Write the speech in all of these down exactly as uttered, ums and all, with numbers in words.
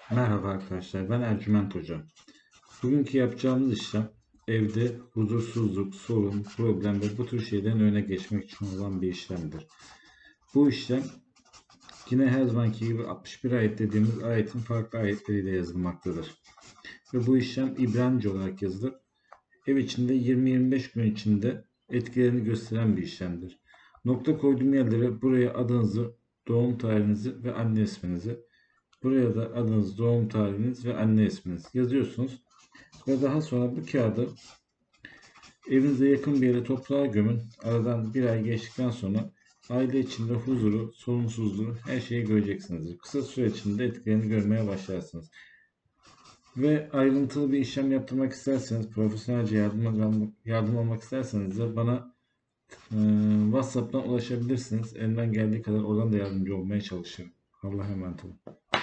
Merhaba arkadaşlar, ben Ercüment Hoca. Bugünkü yapacağımız işlem evde huzursuzluk, sorun, problem ve bu tür şeylerin önüne geçmek için olan bir işlemdir. Bu işlem yine her zamanki gibi altmış bir ayet dediğimiz ayetin farklı ayetleriyle yazılmaktadır. Ve bu işlem İbranice olarak yazılır. Ev içinde yirmi yirmi beş gün içinde etkilerini gösteren bir işlemdir. Nokta koyduğum yerlere buraya adınızı, doğum tarihinizi ve anne isminizi, buraya da adınız, doğum tarihiniz ve anne isminiz yazıyorsunuz. Ve daha sonra bu kağıdı evinize yakın bir yere toprağa gömün. Aradan bir ay geçtikten sonra aile içinde huzuru, sorunsuzluğu, her şeyi göreceksiniz. Kısa süre içinde etkilerini görmeye başlarsınız. Ve ayrıntılı bir işlem yaptırmak isterseniz, profesyonelce yardım, yardım almak isterseniz de bana e, WhatsApp'tan ulaşabilirsiniz. Elimden geldiği kadar oradan da yardımcı olmaya çalışırım. Allah'a emanet olun.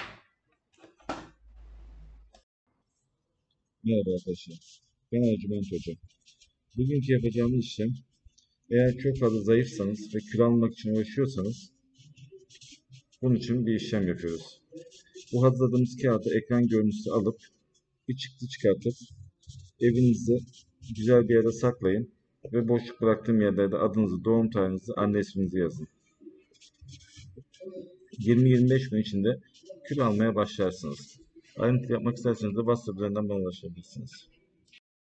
Merhaba arkadaşlar. Ben Ercüment Hoca. Bugünkü yapacağımız işlem, eğer çok fazla zayıfsanız ve kilo almak için uğraşıyorsanız bunun için bir işlem yapıyoruz. Bu hazırladığımız kağıdı ekran görüntüsü alıp bir çıktı çıkartıp evinizde güzel bir yere saklayın ve boşluk bıraktığım yerlerde adınızı, doğum tarihinizi, anne isminizi yazın. yirmi yirmi beş gün içinde kilo almaya başlarsınız. Ayrıntı yapmak isterseniz de WhatsApp üzerinden bana ulaşabilirsiniz.